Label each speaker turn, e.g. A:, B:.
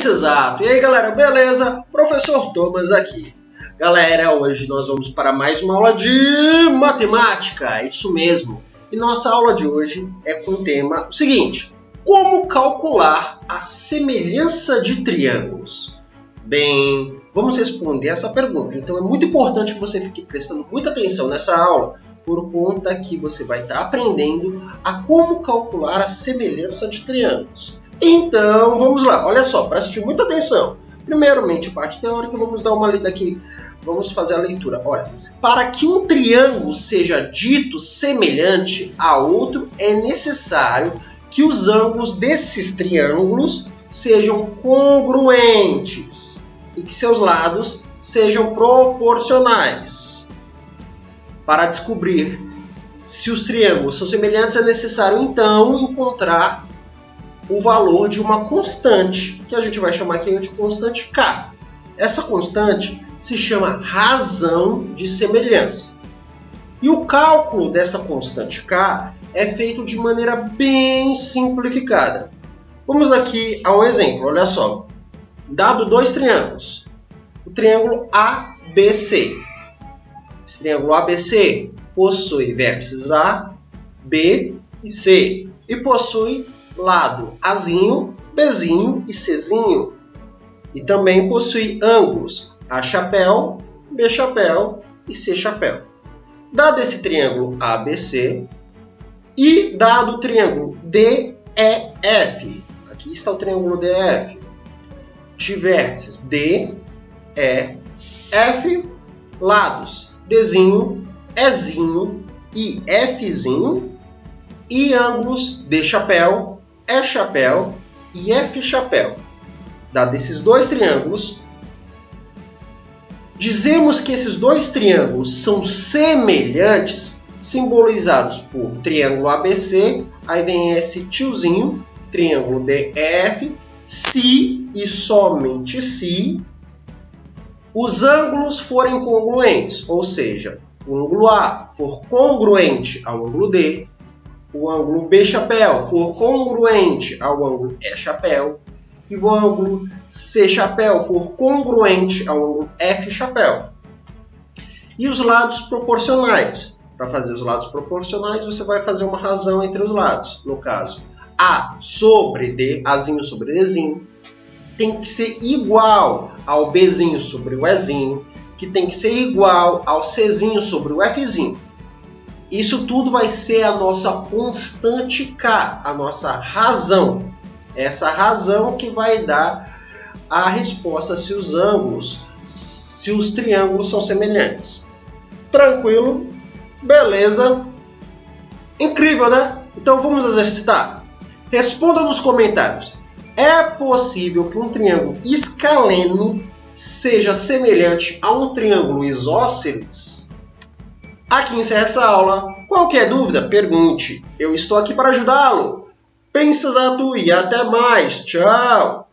A: Pensa Exato! E aí galera, beleza? Professor Thomas aqui. Galera, hoje nós vamos para mais uma aula de matemática, isso mesmo. E nossa aula de hoje é com o tema seguinte: como calcular a semelhança de triângulos? Bem, vamos responder essa pergunta. Então é muito importante que você fique prestando muita atenção nessa aula, por conta que você vai estar aprendendo a como calcular a semelhança de triângulos. Então, vamos lá. Olha só, preste muita atenção. Primeiramente, parte teórica, vamos dar uma lida aqui. Vamos fazer a leitura. Olha, para que um triângulo seja dito semelhante a outro, é necessário que os ângulos desses triângulos sejam congruentes e que seus lados sejam proporcionais. Para descobrir se os triângulos são semelhantes, é necessário, então, encontrar o valor de uma constante, que a gente vai chamar aqui de constante K. Essa constante se chama razão de semelhança. E o cálculo dessa constante K é feito de maneira bem simplificada. Vamos aqui a um exemplo, olha só. Dado dois triângulos, o triângulo ABC. Esse triângulo ABC possui vértices A, B e C e possui lado Azinho, Bzinho e Czinho. E também possui ângulos A chapéu, B chapéu e C chapéu. Dado esse triângulo ABC e dado o triângulo DEF, aqui está o triângulo DEF, de vértices D, E, F, lados Dzinho, Ezinho e Fzinho e ângulos D chapéu, E chapéu e F chapéu. Dado esses dois triângulos, dizemos que esses dois triângulos são semelhantes, simbolizados por triângulo ABC, aí vem esse tiozinho, triângulo DEF, se e somente se os ângulos forem congruentes, ou seja, o ângulo A for congruente ao ângulo D, o ângulo B chapéu for congruente ao ângulo E chapéu e o ângulo C chapéu for congruente ao ângulo F chapéu. E os lados proporcionais. Para fazer os lados proporcionais, você vai fazer uma razão entre os lados. No caso, A sobre D, Azinho sobre Dzinho, tem que ser igual ao Bzinho sobre o Ezinho, que tem que ser igual ao Czinho sobre o Fzinho. Isso tudo vai ser a nossa constante K, a nossa razão. Essa razão que vai dar a resposta se os triângulos são semelhantes. Tranquilo? Beleza? Incrível, né? Então vamos exercitar. Responda nos comentários. É possível que um triângulo escaleno seja semelhante a um triângulo isósceles? Aqui encerra essa aula. Qualquer dúvida, pergunte. Eu estou aqui para ajudá-lo. Pensa Exato e até mais. Tchau!